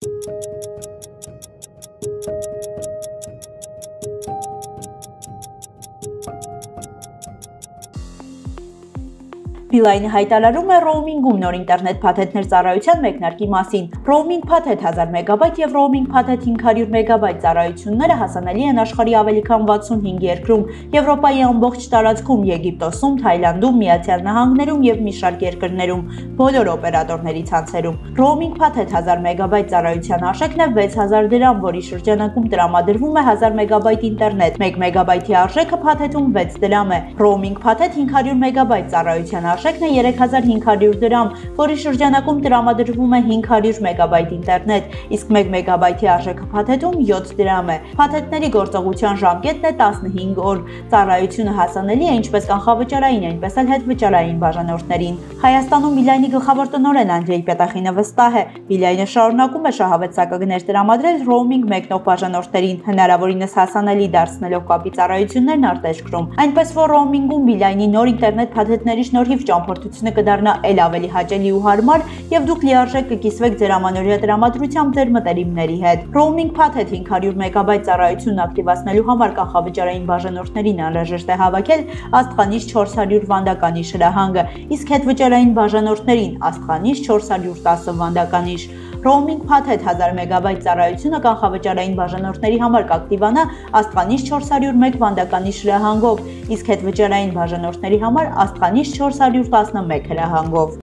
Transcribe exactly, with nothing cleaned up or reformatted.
Beeline հայտարարում է ռոումինգում նոր ինտերնետ փաթեթներ ծառայության մեկնարկի մասին։ Ռոումինգ փաթեթ հազար մեգաբայթ եւ ռոումինգ փաթեթ հինգ հարյուր մեգաբայթ ծառայությունները հասանելի են աշխարհի ավելի քան վաթսունհինգ երկրում, Եվրոպայի ամբողջ տարածքում, Եգիպտոսում, Թայլանդում, Միացյալ Նահանգներում եւ մի շարք երկրներում, բոլոր օպերատորների ցանցերում։ Ռոումինգ փաթեթ հազար մեգաբայթ ծառայության արժեքն է վեց հազար դրամ, որի շրջանակում տրամադրվում է հազար մեգաբայթ ինտերնետ։ մեկ մեգաբայթի արժեքը փաթեթում վեց դրամ է։ Ռոումինգ փաթեթ հինգ հարյուր մեգաբայթ ծառայության արժեքն է երեք հազար հինգ հարյուր դրամ, որի շրջանակում տրամադրվում է հինգ հարյուր մեգաբայթ ինտերնետ, իսկ մեկ մեգաբայթի արժեքը փաթեթում յոթ դրամ է։ Փաթեթների գործողության ժամկետն է տասնհինգ օր։ Ծառայությունը հասանելի է ինչպես կանխավճարային, այնպես էլ հետվճարային բաժանորդներին։ Հայաստանում Beeline-ի գլխավոր տնօրեն Անդրեյ Պետախինը վստահ է, Beeline-ը շարունակում է շահավետ սակագներ տրամադրել ռոումինգ մեկնող բաժանորդներին, հնարավորինս հասանելի դարձնելով կապի ծառայություններն արտերկրում։ Այնպես որ ռոումինգում Beeline-ի նոր ինտերնետ փաթեթների շնորհիվ ճամփորդությունը կդառնա ել ավելի հաճելի ու հարմար եւ դուք լիարժեք կկիսվեք ձեր ամանորյա տրամադրությամբ ձեր մտերիմների հետ։ Ռոումինգ փաթեթ հինգ հարյուր մեգաբայթ ծառայությունն ակտիվացնելու համար կանխավճարային բաժանորդներին անհրաժեշտ է հավաքել աստղանիշ չորս հարյուր վանդականիշ հրահանգը, իսկ հետվճարային բաժանորդներին աստղանիշ չորս հարյուր տասը վանդականիշ։ Ռոումինգ փաթեթ հազար մեգաբայթ ծառայությունը կանխավճարային բաժանորդների համար կակտիվանա աստղանիշ չորս հարյուր մեկ վանդականիշ հրահանգով, իսկ հետվճարային բաժանորդների համար աստղանիշ չորս հարյուր տասնմեկ հրահանգով։